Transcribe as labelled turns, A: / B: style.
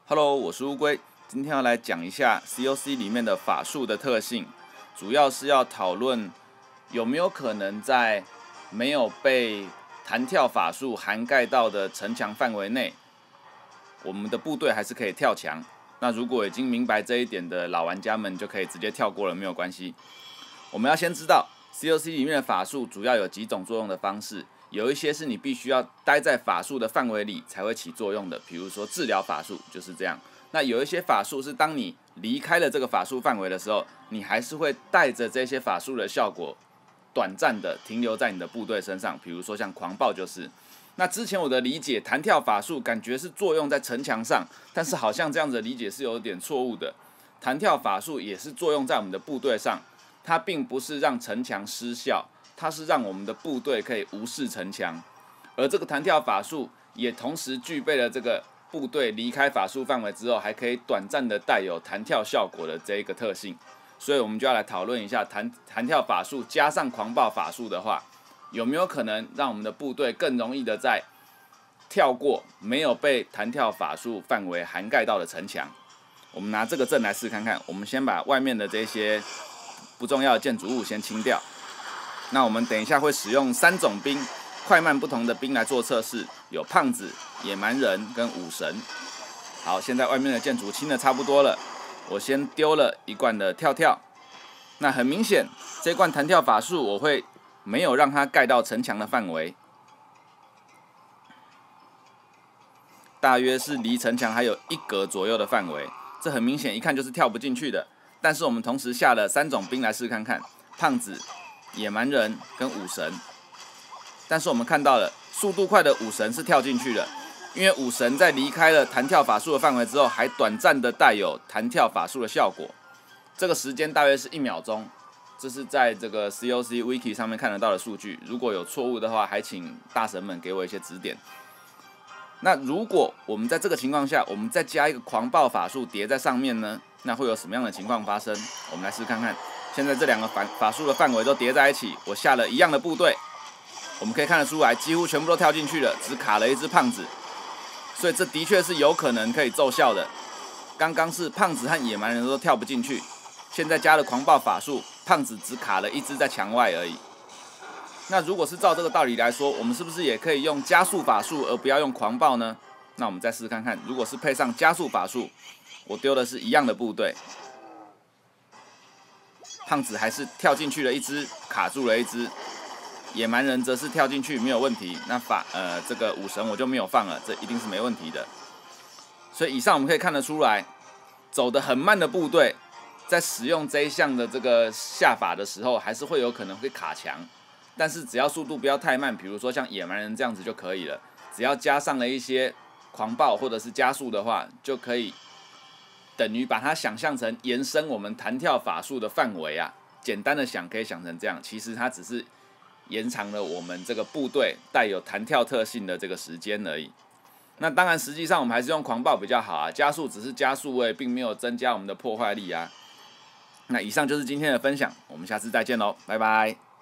A: Hello， 我是乌龟，今天要来讲一下 COC 里面的法术的特性，主要是要讨论有没有可能在没有被弹跳法术涵盖到的城墙范围内，我们的部队还是可以跳墙。那如果已经明白这一点的老玩家们，就可以直接跳过了，没有关系。我们要先知道 COC 里面的法术主要有几种作用的方式。有一些是你必须要待在法术的范围里才会起作用的，比如说治疗法术就是这样。那有一些法术是当你离开了这个法术范围的时候，你还是会带着这些法术的效果，短暂的停留在你的部队身上，比如说像狂暴就是。那之前我的理解，弹跳法术感觉是作用在城墙上，但是好像这样子的理解是有点错误的。弹跳法术也是作用在我们的部队上，它并不是让城墙失效。它是让我们的部队可以无视城墙，而这个弹跳法术也同时具备了这个部队离开法术范围之后，还可以短暂的带有弹跳效果的这一个特性。所以我们就要来讨论一下弹跳法术加上狂暴法术的话，有没有可能让我们的部队更容易的在跳过没有被弹跳法术范围涵盖到的城墙？我们拿这个阵来试看看。我们先把外面的这些不重要的建筑物先清掉。那我们等一下会使用3种兵，快慢不同的兵来做测试，有胖子、野蛮人跟武神。好，现在外面的建筑清的差不多了，我先丢了一罐的跳跳。那很明显，这罐弹跳法术我会没有让它盖到城墙的范围，大约是离城墙还有1格左右的范围。这很明显，一看就是跳不进去的。但是我们同时下了3种兵来试看看，胖子、野蛮人跟武神，但是我们看到了速度快的武神是跳进去的，因为武神在离开了弹跳法术的范围之后，还短暂的带有弹跳法术的效果。这个时间大约是1秒钟，这是在这个 COC Wiki 上面看得到的数据。如果有错误的话，还请大神们给我一些指点。那如果我们在这个情况下，我们再加一个狂暴法术叠在上面呢，那会有什么样的情况发生？我们来试看看。现在这2个法术的范围都叠在一起，我下了一样的部队，我们可以看得出来，几乎全部都跳进去了，只卡了一只胖子，所以这的确是有可能可以奏效的。刚刚是胖子和野蛮人都跳不进去，现在加了狂暴法术，胖子只卡了一只在墙外而已。那如果是照这个道理来说，我们是不是也可以用加速法术而不要用狂暴呢？那我们再试试看看，如果是配上加速法术，我丢的是一样的部队。胖子还是跳进去了一只，卡住了一只。野蛮人则是跳进去没有问题。那这个武神我就没有放了，这一定是没问题的。所以以上我们可以看得出来，走得很慢的部队，在使用这一项的这个下法的时候，还是会有可能会卡墙。但是只要速度不要太慢，比如说像野蛮人这样子就可以了。只要加上了一些狂暴或者是加速的话，就可以等于把它想象成延伸我们弹跳法术的范围啊。简单的想可以想成这样，其实它只是延长了我们这个部队带有弹跳特性的这个时间而已。那当然，实际上我们还是用狂暴比较好啊，加速只是加速位，并没有增加我们的破坏力啊。那以上就是今天的分享，我们下次再见喽，拜拜。